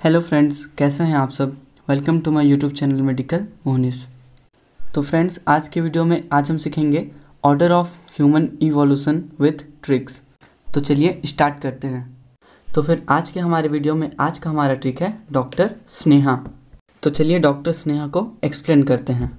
Hello friends, कैसे हैं आप सब। Welcome to my YouTube channel medical Mohnish. तो फ्रेंड्स, आज के वीडियो में आज हम सीखेंगे order of human evolution with tricks. तो चलिए स्टार्ट करते हैं। तो फिर आज के हमारे वीडियो में आज का हमारा ट्रिक है डॉक्टर स्नेहा। तो चलिए डॉक्टर स्नेहा को एक्सप्लेन करते हैं।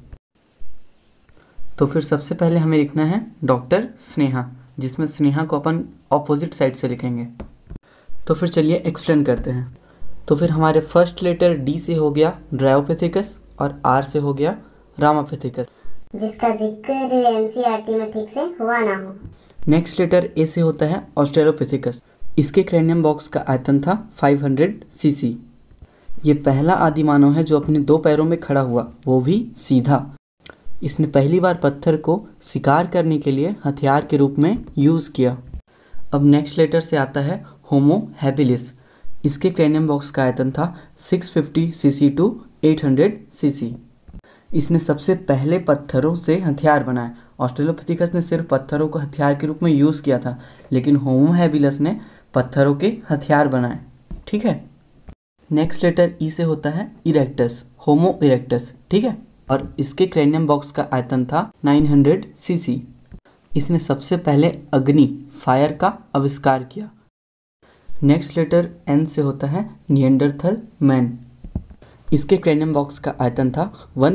तो फिर सबसे पहले हमें लिखना है डॉक्टर स्नेहा, जिसमें स्नेहा को अपन ऑपोजिट साइड से लिखेंगे। तो फिर चलिए एक्सप्लेन करते हैं। तो फिर हमारे फर्स्ट लेटर डी से हो गया ड्रायोपेथिकस और आर से हो गया रामापेथिकस, जिसका जिक्र एनसीईआरटी में ठीक से हुआ ना हो। नेक्स्ट लेटर ए से होता है ऑस्ट्रेलोपेथिकस। इसके क्रैनियम बॉक्स का आयतन था 500 सीसी। ये पहला आदि मानव है जो अपने दो पैरों में खड़ा हुआ, वो भी सीधा। इसने पहली बार पत्थर को शिकार करने के लिए हथियार के रूप में यूज़ किया। अब नेक्स्ट लेटर से आता है होमो हैबिलिस। इसके क्रैनियम बॉक्स का आयतन था 650 सीसी टू 800 सीसी। इसने सबसे पहले पत्थरों से हथियार बनाए। ऑस्ट्रेलोपिथेकस ने सिर्फ पत्थरों को हथियार के रूप में यूज़ किया था, लेकिन होमो हैबिलिस ने पत्थरों के हथियार बनाए। ठीक है। नेक्स्ट लेटर ई से होता है इरेक्टस, होमो इरेक्टस। ठीक है। और इसके क्रैनियम बॉक्स का आयतन था 900 सीसी। इसने सबसे पहले अग्नि फायर का आविष्कार किया। नेक्स्ट लेटर एन से होता है निएंडरथल मैन। इसके क्रैनियम बॉक्स का आयतन था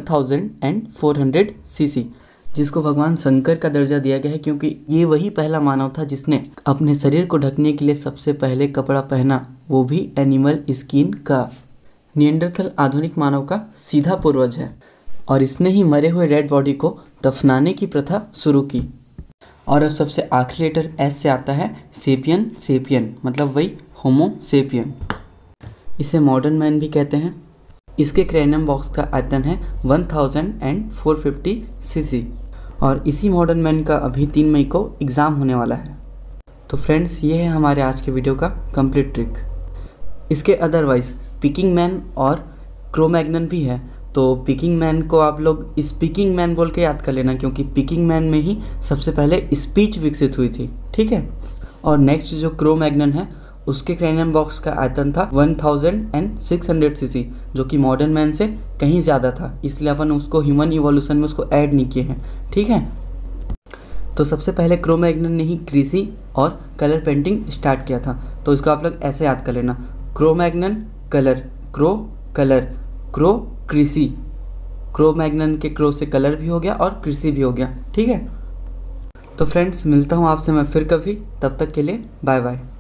1400 सीसी, जिसको भगवान शंकर का दर्जा दिया गया है क्योंकि ये वही पहला मानव था जिसने अपने शरीर को ढकने के लिए सबसे पहले कपड़ा पहना, वो भी एनिमल स्किन का। निएंडरथल आधुनिक मानव का सीधा पूर्वज है और इसने ही मरे हुए डेड बॉडी को दफनाने की प्रथा शुरू की। और अब सबसे आखिरी लेटर एस से आता है सेपियन, सेपियन मतलब वही होमो सेपियन। इसे मॉडर्न मैन भी कहते हैं। इसके क्रैनियम बॉक्स का आयतन है 1450 सीसी और इसी मॉडर्न मैन का अभी 3 मई को एग्ज़ाम होने वाला है। तो फ्रेंड्स, ये है हमारे आज के वीडियो का कंप्लीट ट्रिक। इसके अदरवाइज पिकिंग मैन और क्रोमैग्नन भी है। तो पिकिंग मैन को आप लोग स्पीकिंग मैन बोल के याद कर लेना, क्योंकि पिकिंग मैन में ही सबसे पहले स्पीच विकसित हुई थी। ठीक है। और नेक्स्ट जो क्रोमैग्नन है, उसके क्रैनियम बॉक्स का आयतन था 1600 सीसी, जो कि मॉडर्न मैन से कहीं ज़्यादा था, इसलिए अपन उसको ह्यूमन इवोल्यूशन में उसको ऐड नहीं किए हैं। ठीक है। तो सबसे पहले क्रोमैग्नन ने ही कृषि और कलर पेंटिंग स्टार्ट किया था। तो इसको आप लोग ऐसे याद कर लेना, Cro-Magnon colour, cro colour, cro कृषि। क्रोमैग्नन के क्रो से कलर भी हो गया और कृषि भी हो गया। ठीक है। तो फ्रेंड्स, मिलता हूँ आपसे मैं फिर कभी। तब तक के लिए बाय बाय।